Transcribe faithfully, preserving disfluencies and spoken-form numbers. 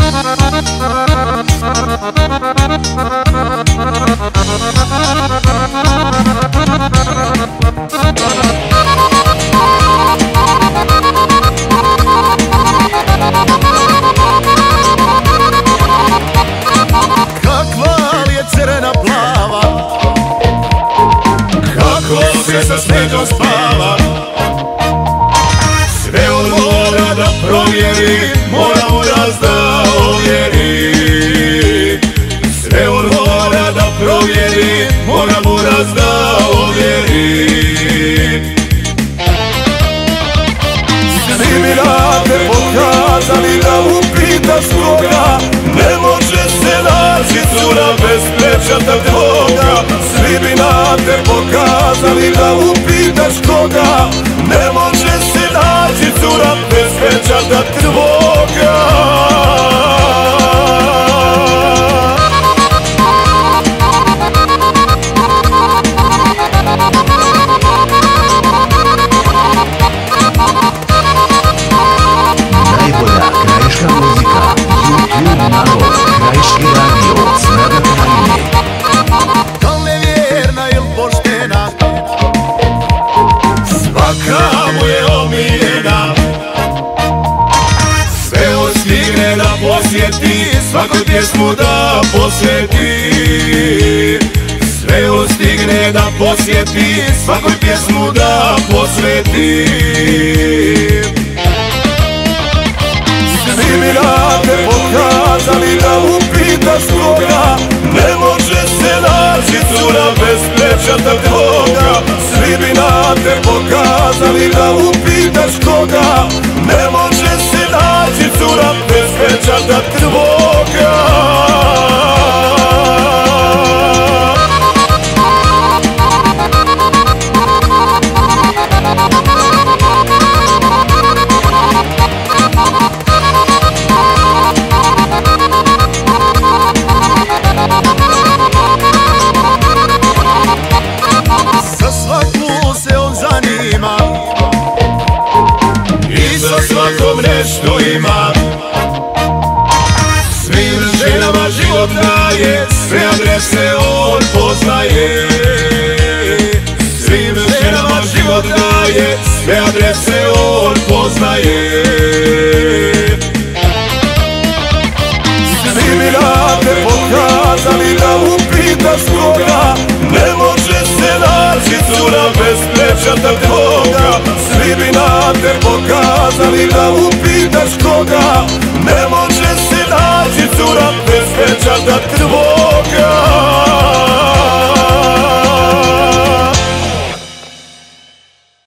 Sa snegom spava, sve on mora da provjeri, mora mu raz da ovjeri. Sve on mora da provjeri, mora mu raz da ovjeri. Svi mi rade pokazali da upitaš koga, ne može se naći cura bez pečata tvoga. Svi bi na te pokazali da upitaš koga, ne može se naći cura bez pečata tvoga. Najbolja krajiška muzika, YouTube nalog, Krajiški radio, snaga Krajine. Da li nevjerna il poštena, svaka mu je omiljena. Sve on stigne da posjeti, svaku pjesmu da posveti. Sve on stigne da posjeti, svaku pjesmu da posveti. Svi mi rade pokazali da upitaš koga, ne može se naći cura bez pečata tvoga. Svi bi na te pokazali da upitaš koga, ne može se naći cura bez pečata tvoga. Svakom nešto ima, svim ženama život daje, sve adrese on poznaje. Svim ženama život daje, sve adrese on poznaje. Svi mi rade pokazali da upitaš koga, ne može se naći cura bez pečata tvoga. Svi bi na te pokazali da upitaš koga, ne može